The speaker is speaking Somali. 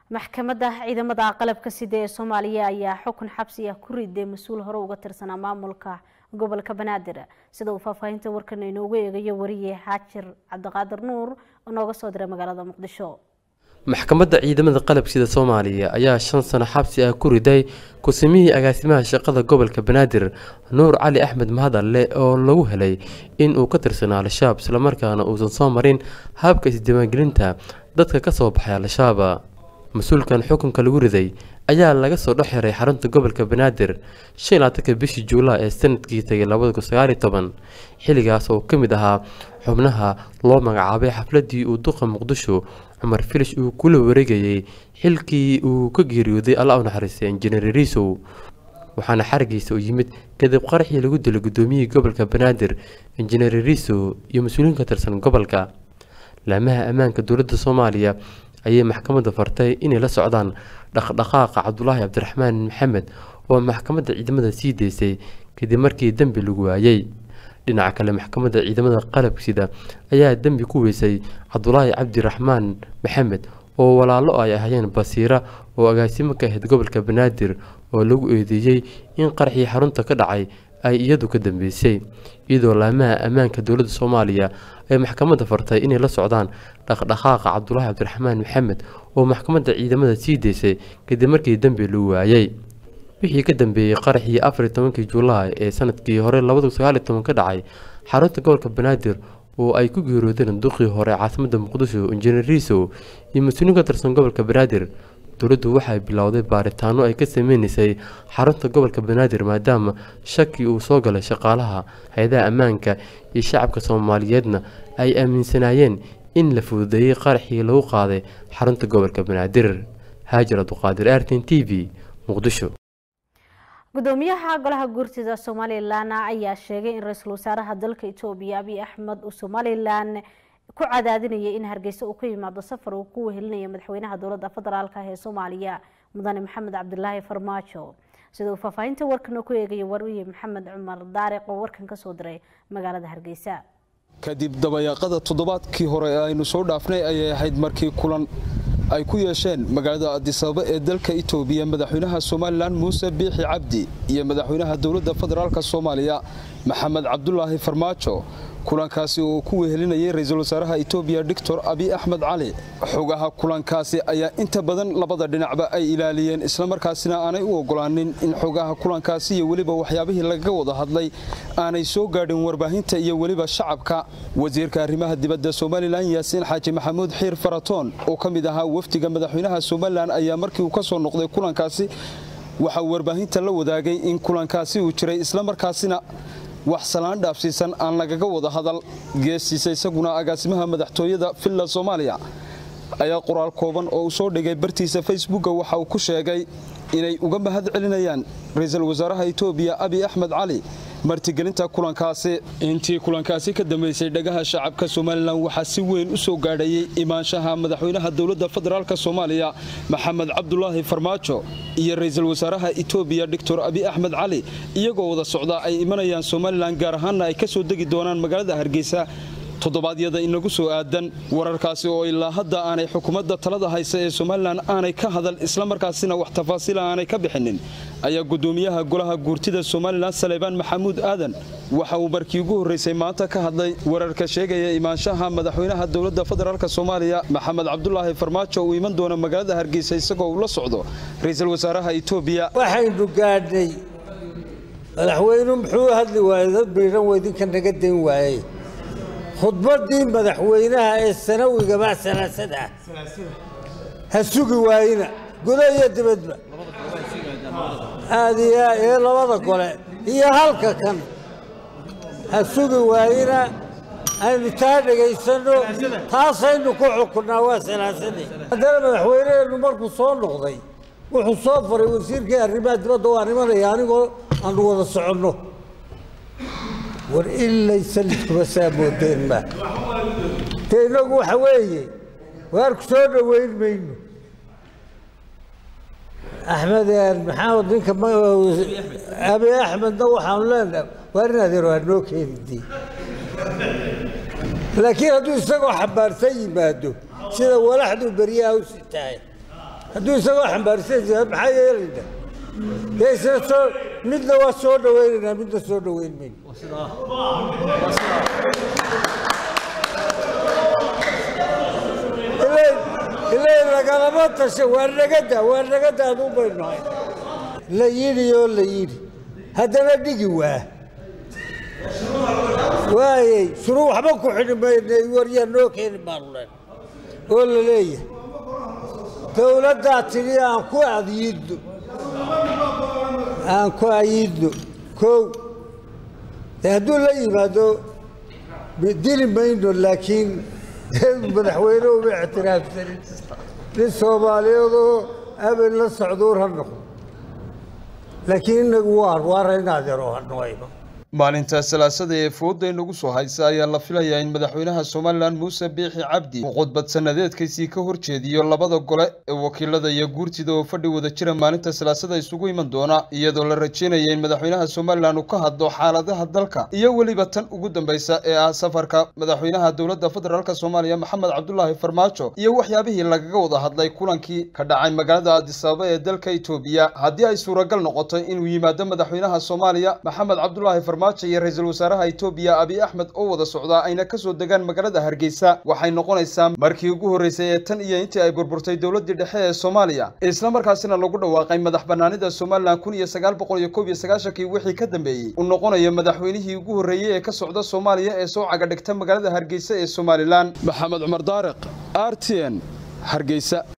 maxkamadda ciidamada qalabka sida ee Soomaaliya ayaa xukun xabsi ah ku riday mas'uul hore uga tirsan maamulka gobolka Banaadir sida uu faafahinta warkan inoogu eegayo wariye Xaajir Cabdiqaadir Nuur oo nooga soo diray magaalada Muqdisho. maxkamadda ciidamada qalabka sida Soomaaliya ayaa 5 sano xabsi ah ku riday kusimihii agaasimaha shaqada gobolka Banaadir Nuur Cali Axmed Mahadalle oo lagu helay in uu ka tirsanaa al-shabaab isla markaana uusan soo marin habka isdiiwaangelinta dadka ka soo baxay al-shabaab. مسؤولكان حكم كالوريدي ayaa laga soo dhaxeeray xarunta gobolka Banaadir 15 bishii Juulaay ee sanadkii tagay 2019 xiligaas oo kamid ahaa xubnaha loo magacaabay xafladii uu duqa Muqdisho Umar Filish uu kula wareegayay xilkii uu ka geeriyooday Allah u naxariistay Engineer Riiso waxaana xarigiisa u yimid kadib qaraxii lagu dilay gudoomiyihii gobolka Banaadir Engineer Riiso iyo mas'uuliyiin ka tirsan gobolka laamaha amaanka dawladda Soomaaliya ayay maxkamadda fartay inay la socdaan dhaqdhaqaaqa Cabdullaahi Cabdiraxmaan Maxamed oo maxkamadda ciidamada sii deysay kadib markii dambi lagu waayay dhinaca kale maxkamadda ciidamada qalabka sida ayaa dambi ku weysay Cabdullaahi Cabdiraxmaan Maxamed oo walaalo ay ahaayeen Basiira oo agaasimo ka ahayd gobolka Banaadir oo lagu eedeeyay in qarxii xarunta ka dhacay ay iyadu ka dambeysay iyadoo laamaha amaanka dawladda Soomaaliya ay maxkamadda fartay inay la socdaan dhaqdhaqaaqa Cabdullaahi Cabdiraxmaan Maxamed oo maxkamadda ciidamada sii deysay kadib markii dambi lagu waayay wixii ka dambeeyay qaraxii 14 Juulaay ee sanadkii hore 2019 ka dhacay xarunta gobolka Banaadir oo ay ku geeriyoodeen duqii hore caasimadda Muqdisho Engineer Riiso iyo mas'uuliyiin ka tirsan gobolka Banaadir dawladdu waxay bilowday baaritaano ay ka sameeyay xarunta gobolka Banaadir maadaama shaki uu soo galay shaqaalaha hay'adaha ammaanka iyo shacabka Soomaaliyeedna ay aaminsanayeen in la fududeeyay qaraxii lagu qaaday xarunta gobolka Banaadir Haajir Cabdiqaadir RTN TV Muqdisho. gudoomiyaha golaha guurtida Somaliland ayaa sheegay in ra'iisul wasaaraha dalka Itoobiya Abiy Ahmed uu Somaliland ku cadaadinayay in Hargeysa uu ka yimaado safar uu ku wehelinayo madaxweynaha dawladda federaalka ee Soomaaliya Mudane Maxamed Cabdullaahi Farmaajo sida uu faafahinta warkan ku eegay wariye Maxamed Cumar Daariq oo warkan ka soo diray magaalada Hargeysa kadib dabayaaqada toddobaadkii hore aynu soo dhaafnay ayay ahayd markii kulan ay ku yeesheen magaalada Addis Ababa ee dalka Itoobiya madaxweynaha Somaliland Muuse Biixi Cabdi iyo madaxweynaha dawladda federaalka Soomaaliya Maxamed Cabdullaahi Farmaajo kulankaasi oo ku wehelinayay ra'iisul wasaaraha Itoobiya Dr. Abiy Ahmed Cali xogaha kulankaasi ayaa inta badan labada dhinacba ay ilaaliyeen isla markaasina aanay u ogolaanin in xogaha kulankaasi iyo waliba waxyaabihii laga wada hadlay aanay soo gaadhin warbaahinta iyo waliba shacabka wasiirka arrimaha dibadda Somaliland Yaasiin Xaaji Maxamuud Xiir Faratoon oo kamid ahaa wafdiga madaxweynaha Somaliland ayaa markii uu ka soo noqday kulankaasi waxa warbaahinta la wadaagay in kulankaasi uu jiray isla markaasina wax salaan dhaafsiisan aan lagaga wada hadal geesiisa isaguna agaasimaha madaxtooyada Villa Soomaaliya ayaa qoraal kooban oo uu soo dhigay bartiisa Facebook waxa uu ku sheegay inay uga mahad celinayaan ra'iisul wasaaraha Itoobiya Abiy Ahmed Cali martigelinta kulankaasi intii kulankaasi ka dambeysay dhagaha shacabka Somaliland waxa si weyn u soo gaadhayay imaanshaha madaxweynaha dawladda federaalka Soomaaliya Maxamed Cabdullaahi Farmaajo iyo ra'iisul wasaaraha Itoobiya Dr. Abiy Ahmed Cali iyagoo wada socda ay imanayaan Somaliland gaar ahaan ay ka soo degi doonaan magaalada Hargeysa toddobaadyada inagu soo aadan wararkaasi oo ilaa hadda aanay xukuumadda talada haysa ee Somaliland aanay ka hadal isla markaasina wax tafaasiil aanay ka bixinin ayaa gudoomiyaha golaha guurtida Somaliland Saleebaan Maxamuud Aadan waxa uu markii ugu horeysay maanta ka hadlay wararka sheegaya imaanshaha madaxweynaha dawladda federaalka Soomaaliya Maxamed Cabdullaahi Farmaajo uu iman doono magaalada Hargeysa isagoo la socdo ra'iisul wasaaraha Itoobiya waxaynu gaadhay madaxweynuhu muxuu hadli waayay dad biiran weydinka naga deyn waayay khudbadii madaxweynaha ee sanawiga ma salaasada hasugi waayina gudaya dibadba aadiya ee labada gole iyo halka kan hasugi waayina aynu taa dhageysano taasaynu ku xukunaa waa salaasada hadana madaxweynaha markuu soo noqday wuxuu soo faray wasiirkii arrimaha dibadda oo arrimaha anigoo aan wada soconno war ilaa salidku saamooteen ma teeyagu waxa weeye waar ku soo dhaweyn mayno Ahmed Maxamed ninka Abiy Ahmed waxaan leenahay waar inaad noo keedii laakiin hadduu isagoo xabaarsan yimaado sida walaxdu bariyaa u sitaay hadduu isagoo xambaarsan yahay maxaa yeelayna dee isna soo midna waa soo dhawaynaynaa midna soo dhawayn mayno ilaa lagalama tasha waa nagada aduu baynu nahay la yidhi haddana dhigi waayey shuruu waxba ku xidhi maynay waryaa noo keeni baanu leen oo la leeyahay dowladdaa tidhi aan ku ayidno kow hadduu la yimaado dili mayno laakiin madaxweyne uma ictiraafsanin nin soomaaliyeedoo abel la socduur ha noqdo laakiin inagu waaraynaadero hanoayno maalinta salaasada ee fooda inagu soo haysa ayaa la filayaa in madaxweynaha Soomaaliland Muuse Biixi Cabdi uu khudbad sanadeedkiisii ka horjeediyo labada gole ee wakiilada iyo guurtida oo fadhi wada jira maalinta salaasada isugu iman doona iyadoo la rajeenayo in madaxweynaha Soomaaliland uu ka hadlo xaaladaha dalka iyo waliba tan ugu dambaysa ee ah safarka madaxweynaha dowladda federaalka Soomaaliya Maxamed Cabdullaahi Farmaajo iyo waxyaabihii lagaga wada hadlay kulankii ka dhacay magaalada Addis Ababa ee dalka Itoobiya haddii ay suuragal noqoto inuu yimaado madaxweynaha Soomaaliya Maxamed Cabdullaahi Farmaajo iyo ra'iisul wasaaraha Itoobiya Abiy Ahmed oo wada socda ayna ka soo degaan magaalada Hargeysa waxay noqonaysaa markii ugu horeysay ee tan iyo intii ay burburtay dowladda dhexe ee Soomaaliya isla markaasina lagu dhawaaqay madax banaanida Soomaaliland 1991 wixii ka dambeeyay uu noqonayo madaxweynihii ugu horeeyay ee ka socda Soomaaliya ee soo caga dhigta magaalada Hargeysa ee Somaliland Maxamed Cumar Daariq RTN Hargeysa